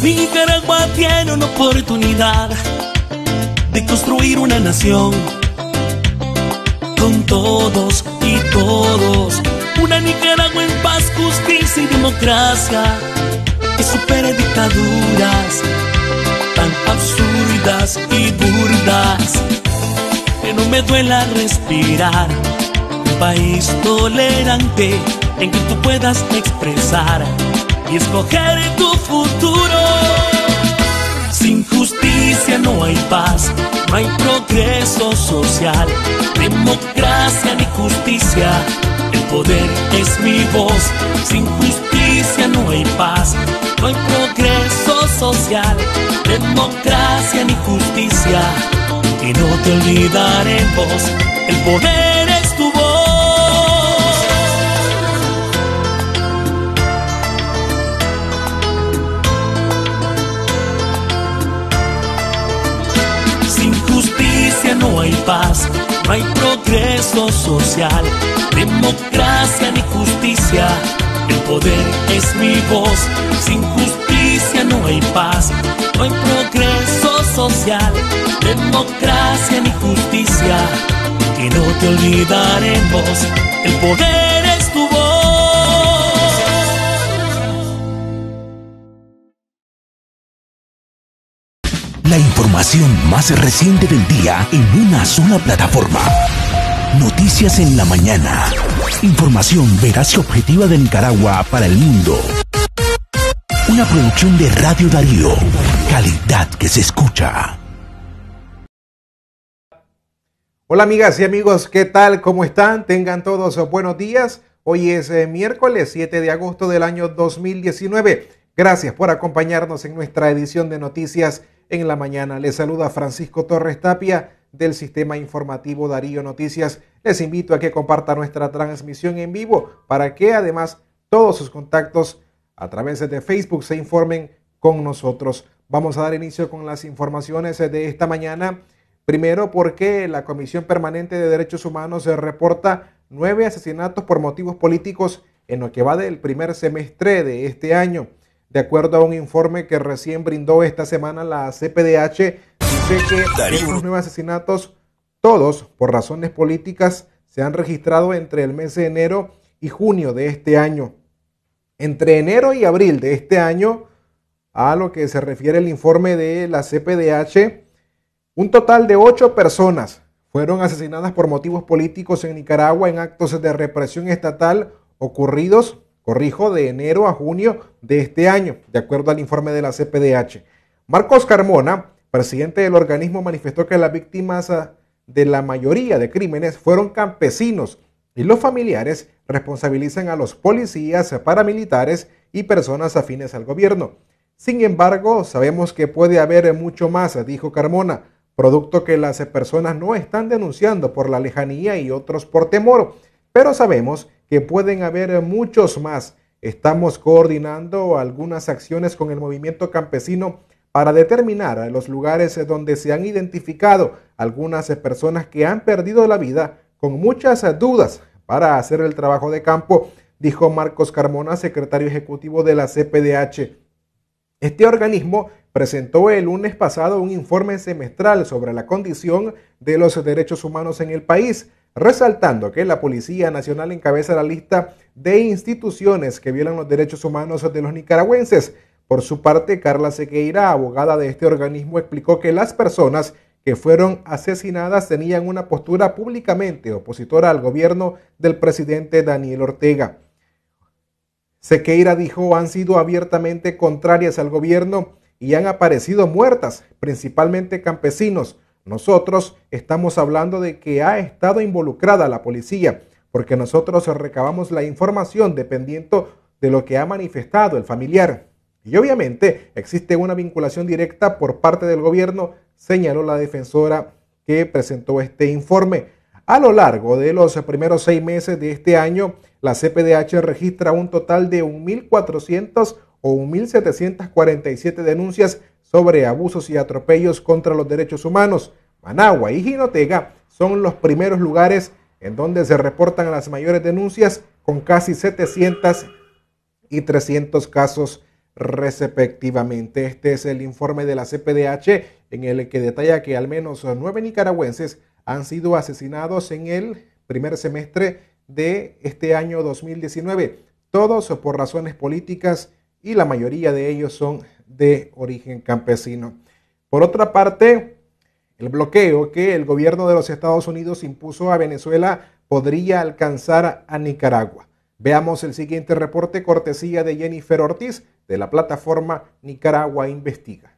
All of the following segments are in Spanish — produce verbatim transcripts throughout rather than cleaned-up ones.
Nicaragua tiene una oportunidad de construir una nación con todos y todos. Una Nicaragua en paz, justicia y democracia, que supere dictaduras tan absurdas y burdas. Que no me duela respirar. Un país tolerante en que tú puedas expresar y escoger tu futuro. Sin justicia no hay paz, no hay progreso social, democracia ni justicia. El poder es mi voz. Sin justicia no hay paz, no hay progreso social, democracia ni justicia. Y no te olvidaremos, el poder es tu voz. Sin justicia no hay paz, no hay progreso social, democracia ni justicia. El poder es mi voz. Sin justicia no hay paz, no hay progreso social, democracia ni justicia. Y no te olvidaremos, el poder es tu voz. La información más reciente del día en una sola plataforma. Noticias en la mañana. Información veraz y objetiva de Nicaragua para el mundo. Una producción de Radio Darío. Calidad que se escucha. Hola amigas y amigos, ¿qué tal? ¿Cómo están? Tengan todos buenos días. Hoy es eh, miércoles siete de agosto del año dos mil diecinueve. Gracias por acompañarnos en nuestra edición de Noticias en la Mañana. Les saluda Francisco Torres Tapia del Sistema Informativo Darío Noticias. Les invito a que compartan nuestra transmisión en vivo para que además todos sus contactos a través de Facebook se informen con nosotros. Vamos a dar inicio con las informaciones de esta mañana. Primero, porque la Comisión Permanente de Derechos Humanos se reporta nueve asesinatos por motivos políticos en lo que va del primer semestre de este año. De acuerdo a un informe que recién brindó esta semana la C P D H, dice que estos nueve asesinatos, todos por razones políticas, se han registrado entre el mes de enero y junio de este año. Entre enero y abril de este año, a lo que se refiere el informe de la C P D H, un total de ocho personas fueron asesinadas por motivos políticos en Nicaragua en actos de represión estatal ocurridos, corrijo, de enero a junio de este año, de acuerdo al informe de la C P D H. Marcos Carmona, presidente del organismo, manifestó que las víctimas de la mayoría de crímenes fueron campesinos y los familiares responsabilizan a los policías, paramilitares y personas afines al gobierno. Sin embargo, sabemos que puede haber mucho más, dijo Carmona, producto que las personas no están denunciando por la lejanía y otros por temor, pero sabemos que pueden haber muchos más. Estamos coordinando algunas acciones con el movimiento campesino para determinar los lugares donde se han identificado algunas personas que han perdido la vida con muchas dudas para hacer el trabajo de campo, dijo Marcos Carmona, secretario ejecutivo de la C P D H. Este organismo presentó el lunes pasado un informe semestral sobre la condición de los derechos humanos en el país, resaltando que la Policía Nacional encabeza la lista de instituciones que violan los derechos humanos de los nicaragüenses. Por su parte, Carla Sequeira, abogada de este organismo, explicó que las personas que fueron asesinadas tenían una postura públicamente opositora al gobierno del presidente Daniel Ortega. Sequeira dijo han sido abiertamente contrarias al gobierno y han aparecido muertas, principalmente campesinos. Nosotros estamos hablando de que ha estado involucrada la policía, porque nosotros recabamos la información dependiendo de lo que ha manifestado el familiar. Y obviamente existe una vinculación directa por parte del gobierno, señaló la defensora que presentó este informe. A lo largo de los primeros seis meses de este año, la C P D H registra un total de mil cuatrocientas o mil setecientas cuarenta y siete denuncias sobre abusos y atropellos contra los derechos humanos. Managua y Jinotega son los primeros lugares en donde se reportan las mayores denuncias, con casi setecientos y trescientos casos respectivamente. Este es el informe de la C P D H en el que detalla que al menos nueve nicaragüenses han sido asesinados en el primer semestre de este año dos mil diecinueve, todos por razones políticas y la mayoría de ellos son de origen campesino. Por otra parte, el bloqueo que el gobierno de los Estados Unidos impuso a Venezuela podría alcanzar a Nicaragua. Veamos el siguiente reporte cortesía de Jennifer Ortiz de la plataforma Nicaragua Investiga.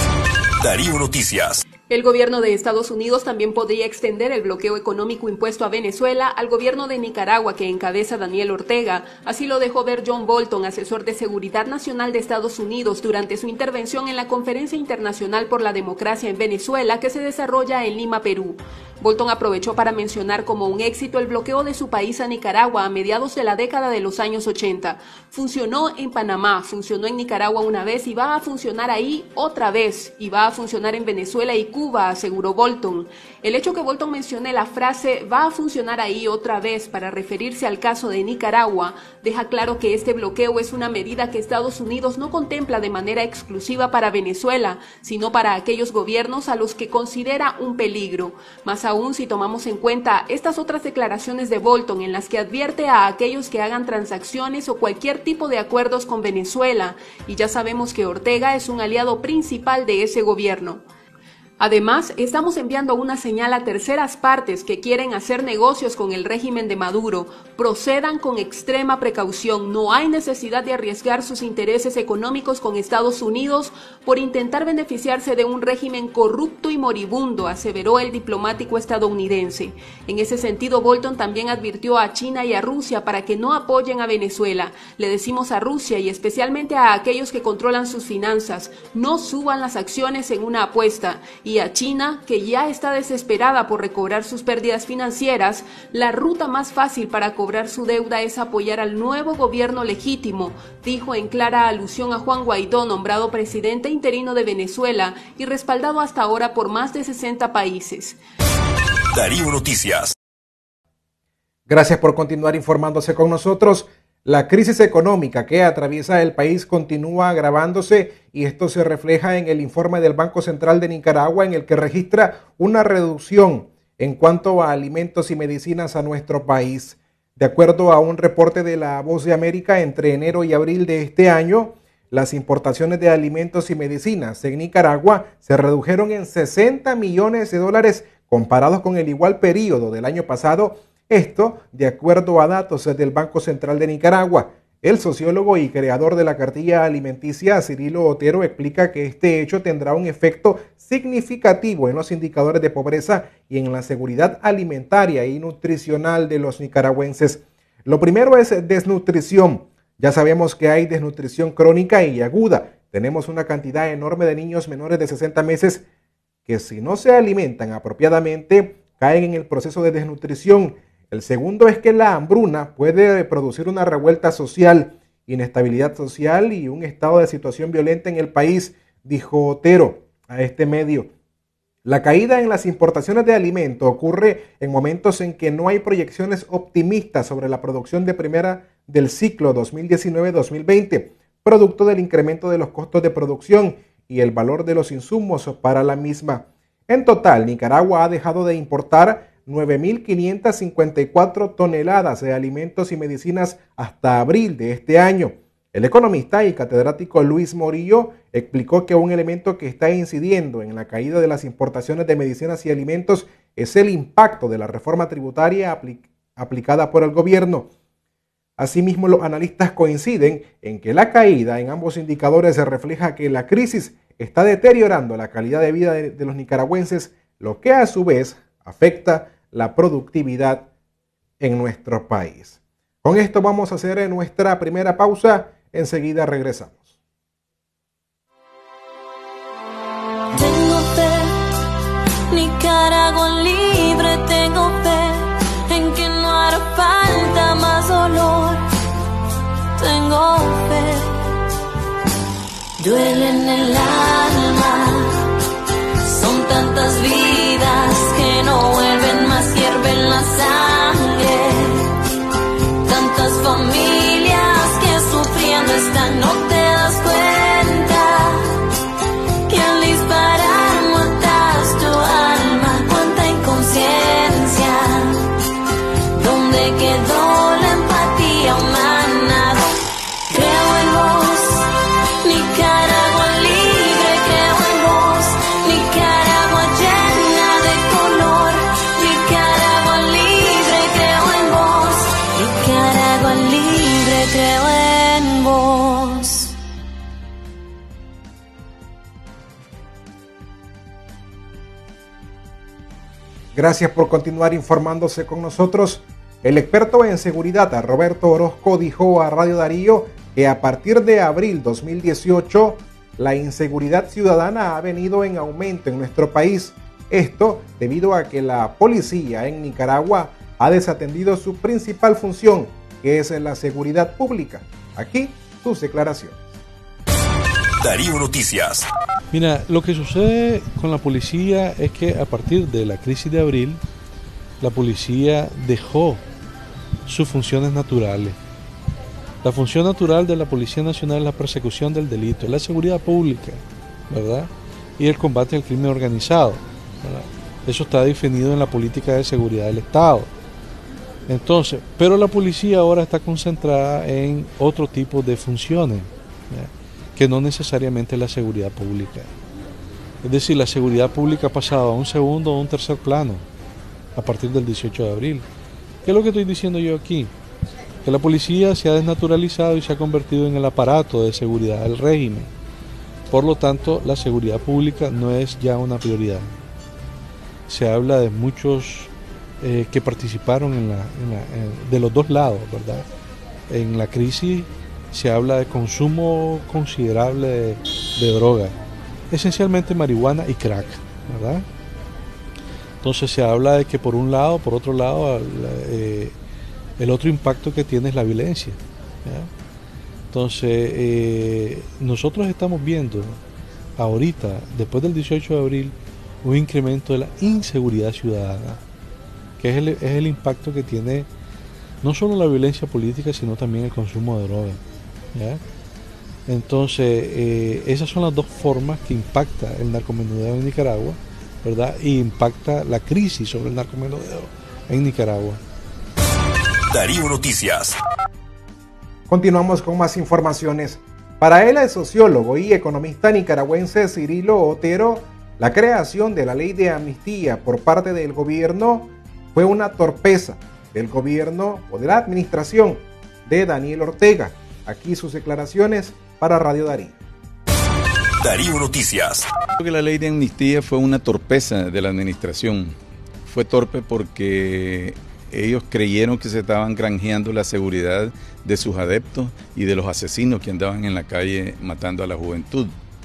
Darío Noticias. El gobierno de Estados Unidos también podría extender el bloqueo económico impuesto a Venezuela al gobierno de Nicaragua que encabeza Daniel Ortega. Así lo dejó ver John Bolton, asesor de Seguridad Nacional de Estados Unidos, durante su intervención en la Conferencia Internacional por la Democracia en Venezuela que se desarrolla en Lima, Perú. Bolton aprovechó para mencionar como un éxito el bloqueo de su país a Nicaragua a mediados de la década de los años ochenta. Funcionó en Panamá, funcionó en Nicaragua una vez y va a funcionar ahí otra vez, y va a funcionar en Venezuela y Cuba, aseguró Bolton. El hecho que Bolton mencione la frase va a funcionar ahí otra vez para referirse al caso de Nicaragua deja claro que este bloqueo es una medida que Estados Unidos no contempla de manera exclusiva para Venezuela, sino para aquellos gobiernos a los que considera un peligro. Más aún si tomamos en cuenta estas otras declaraciones de Bolton en las que advierte a aquellos que hagan transacciones o cualquier tipo de acuerdos con Venezuela, y ya sabemos que Ortega es un aliado principal de ese gobierno. Además, estamos enviando una señal a terceras partes que quieren hacer negocios con el régimen de Maduro. Procedan con extrema precaución. No hay necesidad de arriesgar sus intereses económicos con Estados Unidos por intentar beneficiarse de un régimen corrupto y moribundo, aseveró el diplomático estadounidense. En ese sentido, Bolton también advirtió a China y a Rusia para que no apoyen a Venezuela. Le decimos a Rusia y especialmente a aquellos que controlan sus finanzas, no suban las acciones en una apuesta. Y a China, que ya está desesperada por recobrar sus pérdidas financieras, la ruta más fácil para cobrar su deuda es apoyar al nuevo gobierno legítimo, dijo en clara alusión a Juan Guaidó, nombrado presidente interino de Venezuela y respaldado hasta ahora por más de sesenta países. Darío Noticias. Gracias por continuar informándose con nosotros. La crisis económica que atraviesa el país continúa agravándose y esto se refleja en el informe del Banco Central de Nicaragua en el que registra una reducción en cuanto a alimentos y medicinas a nuestro país. De acuerdo a un reporte de La Voz de América, entre enero y abril de este año, las importaciones de alimentos y medicinas en Nicaragua se redujeron en sesenta millones de dólares comparados con el igual periodo del año pasado. Esto, de acuerdo a datos del Banco Central de Nicaragua. El sociólogo y creador de la cartilla alimenticia, Cirilo Otero, explica que este hecho tendrá un efecto significativo en los indicadores de pobreza y en la seguridad alimentaria y nutricional de los nicaragüenses. Lo primero es desnutrición. Ya sabemos que hay desnutrición crónica y aguda. Tenemos una cantidad enorme de niños menores de sesenta meses que, si no se alimentan apropiadamente, caen en el proceso de desnutrición. El segundo es que la hambruna puede producir una revuelta social, inestabilidad social y un estado de situación violenta en el país, dijo Otero a este medio. La caída en las importaciones de alimentos ocurre en momentos en que no hay proyecciones optimistas sobre la producción de primera del ciclo dos mil diecinueve dos mil veinte, producto del incremento de los costos de producción y el valor de los insumos para la misma. En total, Nicaragua ha dejado de importar nueve mil quinientas cincuenta y cuatro toneladas de alimentos y medicinas hasta abril de este año. El economista y catedrático Luis Morillo explicó que un elemento que está incidiendo en la caída de las importaciones de medicinas y alimentos es el impacto de la reforma tributaria apl- aplicada por el gobierno. Asimismo, los analistas coinciden en que la caída en ambos indicadores se refleja que la crisis está deteriorando la calidad de vida de, de los nicaragüenses, lo que a su vez afecta la productividad en nuestro país. Con esto vamos a hacer nuestra primera pausa. Enseguida regresamos. Tengo fe, Nicaragua libre, tengo fe en que no hará falta más dolor. Tengo fe, duele en el alma, son tantas vidas que no vuelven más, hierven la sangre, tantas familias que sufriendo están, no te das cuenta. Gracias por continuar informándose con nosotros. El experto en seguridad, Roberto Orozco, dijo a Radio Darío que a partir de abril dos mil dieciocho, la inseguridad ciudadana ha venido en aumento en nuestro país. Esto debido a que la policía en Nicaragua ha desatendido su principal función, que es la seguridad pública. Aquí sus declaraciones. Darío Noticias. Mira, lo que sucede con la policía es que a partir de la crisis de abril, la policía dejó sus funciones naturales. La función natural de la Policía Nacional es la persecución del delito, es la seguridad pública, ¿verdad? Y el combate al crimen organizado, ¿verdad? Eso está definido en la política de seguridad del Estado. Entonces, pero la policía ahora está concentrada en otro tipo de funciones, ¿verdad?, que no necesariamente la seguridad pública. Es decir, la seguridad pública ha pasado a un segundo o un tercer plano a partir del dieciocho de abril. ¿Qué es lo que estoy diciendo yo aquí? Que la policía se ha desnaturalizado y se ha convertido en el aparato de seguridad del régimen. Por lo tanto, la seguridad pública no es ya una prioridad. Se habla de muchos eh, que participaron en la, en la, en, de los dos lados, ¿verdad? En la crisis se habla de consumo considerable de, de droga, esencialmente marihuana y crack, ¿verdad? Entonces se habla de que por un lado, por otro lado, eh, el otro impacto que tiene es la violencia, ¿ya? Entonces eh, nosotros estamos viendo ahorita, después del dieciocho de abril, un incremento de la inseguridad ciudadana, que es el, es el impacto que tiene no solo la violencia política, sino también el consumo de droga, ¿ya? Entonces, eh, esas son las dos formas que impacta el narcomenudeo en Nicaragua, ¿verdad? Y impacta la crisis sobre el narcomenudeo en Nicaragua. Darío Noticias. Continuamos con más informaciones. Para él, el sociólogo y economista nicaragüense Cirilo Otero, la creación de la ley de amnistía por parte del gobierno fue una torpeza del gobierno o de la administración de Daniel Ortega. Aquí sus declaraciones para Radio Darío. Darío Noticias. Creo que la ley de amnistía fue una torpeza de la administración. Fue torpe porque ellos creyeron que se estaban granjeando la seguridad de sus adeptos y de los asesinos que andaban en la calle matando a la juventud.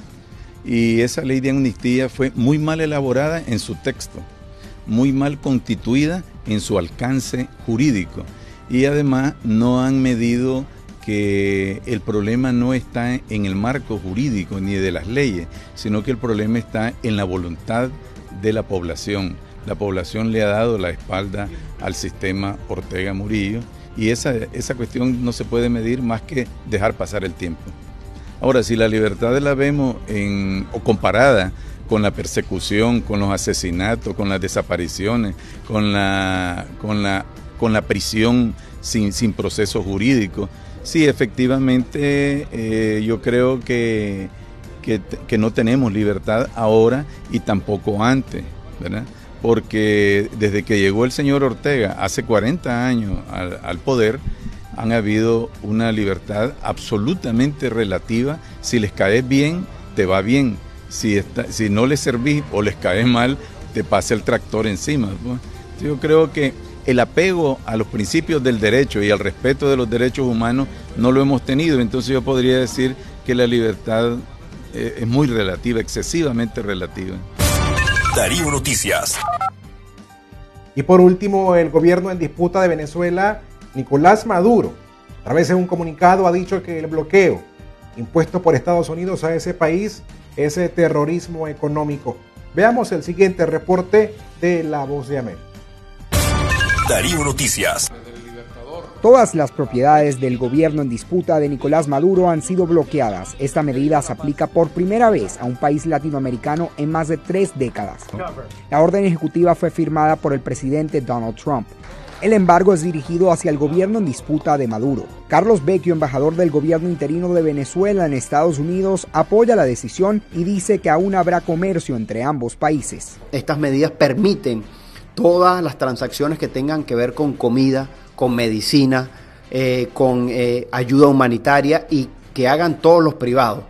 Y esa ley de amnistía fue muy mal elaborada en su texto, muy mal constituida en su alcance jurídico, y además no han medido que el problema no está en el marco jurídico ni de las leyes, sino que el problema está en la voluntad de la población. La población le ha dado la espalda al sistema Ortega Murillo, y esa, esa cuestión no se puede medir más que dejar pasar el tiempo. Ahora, si la libertad la vemos en, o comparada con la persecución, con los asesinatos, con las desapariciones, con la, con la, con la prisión sin, sin proceso jurídico, sí, efectivamente, eh, yo creo que, que, que no tenemos libertad ahora y tampoco antes, ¿verdad? Porque desde que llegó el señor Ortega hace cuarenta años al, al poder, han habido una libertad absolutamente relativa. Si les caes bien, te va bien. Si, está, si no les servís o les caes mal, te pasa el tractor encima, ¿no? Yo creo que el apego a los principios del derecho y al respeto de los derechos humanos no lo hemos tenido. Entonces yo podría decir que la libertad eh, es muy relativa, excesivamente relativa. Darío Noticias. Y por último, el gobierno en disputa de Venezuela, Nicolás Maduro, a través de un comunicado, ha dicho que el bloqueo impuesto por Estados Unidos a ese país es terrorismo económico. Veamos el siguiente reporte de La Voz de América. Darío Noticias. Todas las propiedades del gobierno en disputa de Nicolás Maduro han sido bloqueadas. Esta medida se aplica por primera vez a un país latinoamericano en más de tres décadas. La orden ejecutiva fue firmada por el presidente Donald Trump. El embargo es dirigido hacia el gobierno en disputa de Maduro. Carlos Vecchio, embajador del gobierno interino de Venezuela en Estados Unidos, apoya la decisión y dice que aún habrá comercio entre ambos países. Estas medidas permiten todas las transacciones que tengan que ver con comida, con medicina, eh, con eh, ayuda humanitaria, y que hagan todos los privados.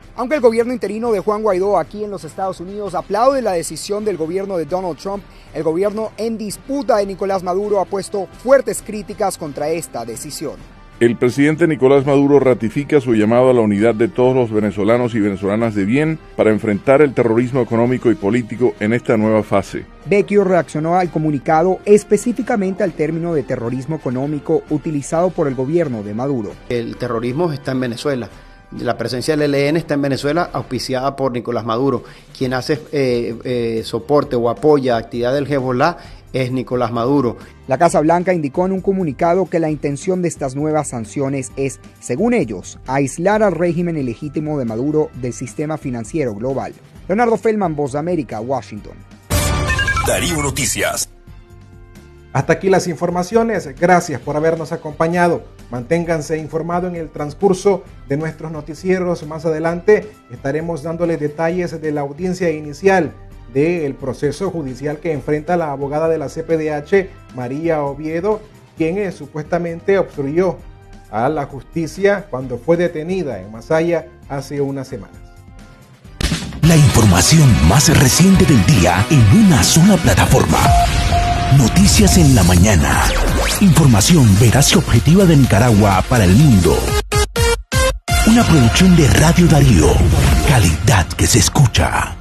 Aunque el gobierno interino de Juan Guaidó aquí en los Estados Unidos aplaude la decisión del gobierno de Donald Trump, el gobierno en disputa de Nicolás Maduro ha puesto fuertes críticas contra esta decisión. El presidente Nicolás Maduro ratifica su llamado a la unidad de todos los venezolanos y venezolanas de bien para enfrentar el terrorismo económico y político en esta nueva fase. Vecchio reaccionó al comunicado específicamente al término de terrorismo económico utilizado por el gobierno de Maduro. El terrorismo está en Venezuela. La presencia del E L N está en Venezuela, auspiciada por Nicolás Maduro. Quien hace eh, eh, soporte o apoya actividad del Hezbollah es Nicolás Maduro. La Casa Blanca indicó en un comunicado que la intención de estas nuevas sanciones es, según ellos, aislar al régimen ilegítimo de Maduro del sistema financiero global. Leonardo Feldman, Voz de América, Washington. Darío Noticias. Hasta aquí las informaciones. Gracias por habernos acompañado. Manténganse informados en el transcurso de nuestros noticieros. Más adelante estaremos dándoles detalles de la audiencia inicial del proceso judicial que enfrenta la abogada de la C P D H, María Oviedo, quien eh, supuestamente obstruyó a la justicia cuando fue detenida en Masaya hace unas semanas. La información más reciente del día en una sola plataforma. Noticias en la mañana. Información veraz y objetiva de Nicaragua para el mundo. Una producción de Radio Darío. Calidad que se escucha.